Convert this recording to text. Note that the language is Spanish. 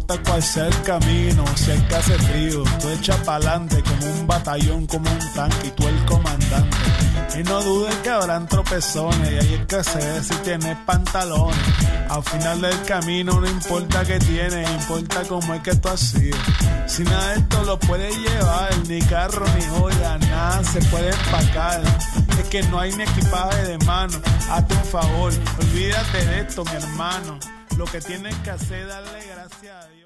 importa cuál sea el camino, si es que hace frío, tú echas pa'lante como un batallón, como un tanque y tú el comandante. Y no dudes que habrán tropezones y ahí es que se ve si tienes pantalones. Al final del camino no importa qué tienes, importa cómo es que tú has sido. Si nada de esto lo puedes llevar, ni carro ni joya, nada se puede empacar. Es que no hay ni equipaje de mano, hazte un favor, olvídate de esto mi hermano. Lo que tienes que hacer es darle gracias a Dios.